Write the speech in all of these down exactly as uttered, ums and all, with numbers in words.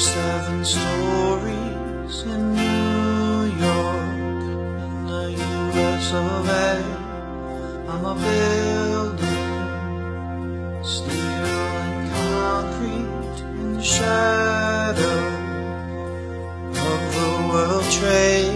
twenty-seven stories in New York, in the U S of A. I'm a building, steel and concrete, in the shadow of the World Trade.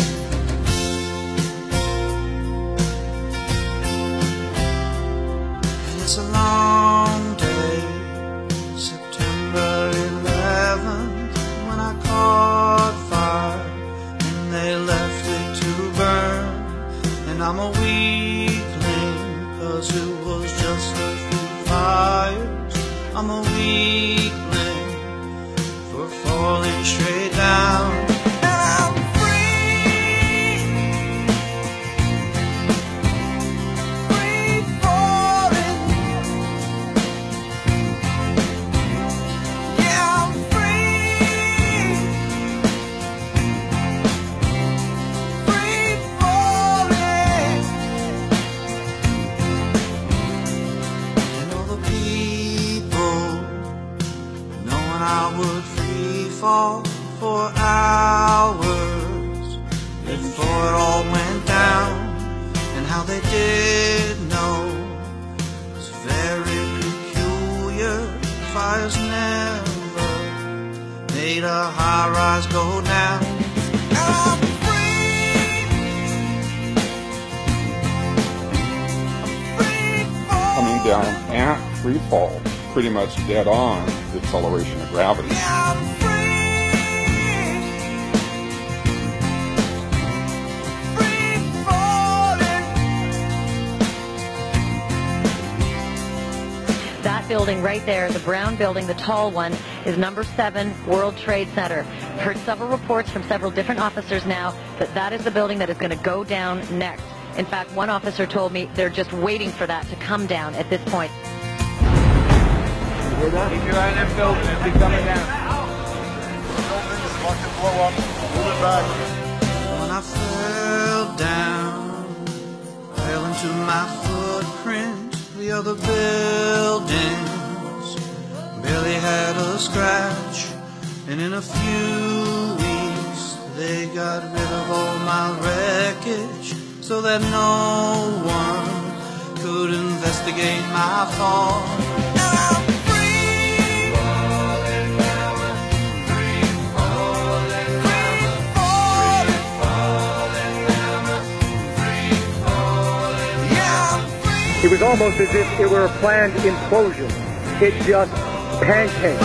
And it's a long day, September eleventh, when I caught fire and they left it to burn. And I'm a weakling, cause it was just a few fires. I'm a weakling for falling straight down. I would free fall for hours before it all went down, and how they did know was very peculiar. Fires never made a high-rise go down. I'm free. I'm free falling. Coming down at free fall, pretty much dead on the acceleration of gravity. That building right there, the brown building, the tall one, is number seven World Trade Center. I've heard several reports from several different officers now that that is the building that is going to go down next. In fact, one officer told me they're just waiting for that to come down at this point. Keep your eye on that building, it'll be coming down. Building is about to blow up. Move it back. When I fell down, fell into my footprint. The other buildings barely had a scratch, and in a few weeks they got rid of all my wreckage, so that no one could investigate my fall. It was almost as if it were a planned implosion. It just pancaked.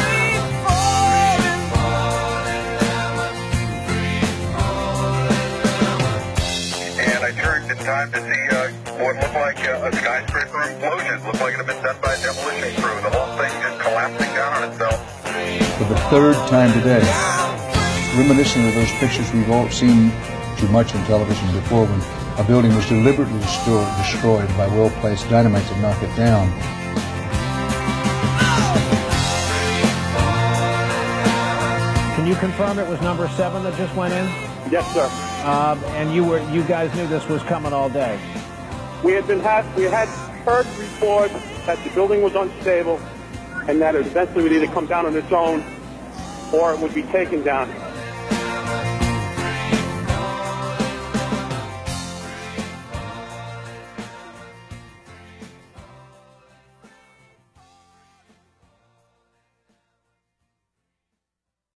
And I turned in time to see uh, what looked like uh, a skyscraper implosion. It looked like it had been done by a demolition crew. The whole thing just collapsing down on itself. For the third time today, reminiscent of those pictures we've all seen too much on television before, when a building was deliberately destroyed, destroyed by well-placed dynamite to knock it down. Can you confirm it was number seven that just went in? Yes, sir. Um, and you were, you guys knew this was coming all day. We had been had we had heard reports that the building was unstable, and that it eventually would either come down on its own or it would be taken down.